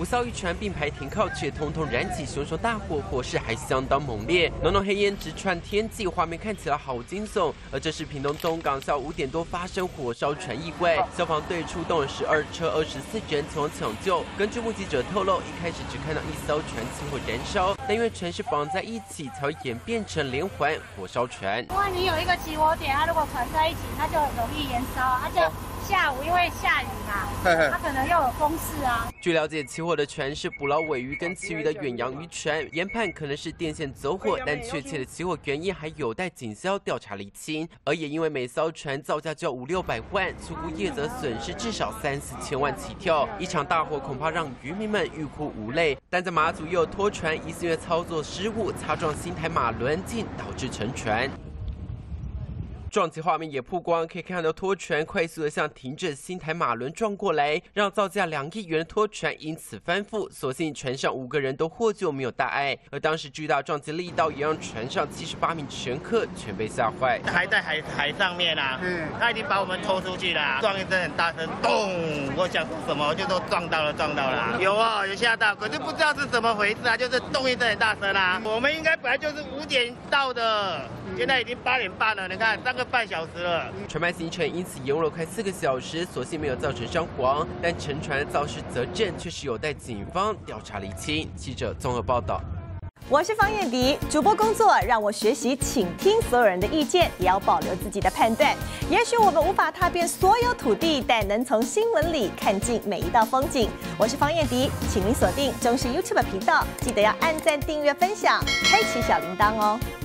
5艘渔船并排停靠，却通通燃起熊熊大火，火势还相当猛烈，浓浓黑烟直窜天际，画面看起来好惊悚。而这是屏东东港下午5点多发生火烧船意外，消防队出动了12车24人前往抢救。根据目击者透露，一开始只看到1艘船起火燃烧，但因为船是绑在一起，才会演变成连环火烧船。 因为你有一个起火点，它如果团在一起，它就很容易燃烧，它就下午因为下雨嘛，它可能又有风势啊。 据了解，起火的船是捕捞尾鱼跟其余的远洋渔船，研判可能是电线走火，但确切的起火原因还有待警消调查厘清。而也因为每艘船造价就要500-600万，粗估业者损失至少3-4千万起跳。一场大火恐怕让渔民们欲哭无泪。但在马祖又有拖船疑似因为操作失误擦撞新台马轮，竟导致沉船。撞击画面也曝光，可以看到拖船快速的向停着新台马轮撞过来，让造价2亿元的拖船因此翻覆。所幸船上5个人都获救，没有大碍。而当时巨大撞击力道也让船上78名乘客全被吓坏。 还在海上面啊，他已经把我们拖出去了，撞一声很大声，咚！我想说什么，就都撞到了。有啊，有吓到，可是不知道是怎么回事啊，就是咚一声很大声啊。我们应该本来就是5点到的，现在已经8点半了，你看3个半小时了。 船班行程因此延误了快4个小时，所幸没有造成伤亡，但沉船的肇事责任却是有待警方调查厘清。记者综合报道。 我是方燕迪，主播工作让我学习倾听所有人的意见，也要保留自己的判断。也许我们无法踏遍所有土地，但能从新闻里看尽每一道风景。我是方燕迪，请您锁定中视 YouTube 频道，记得要按赞、订阅、分享，开启小铃铛哦。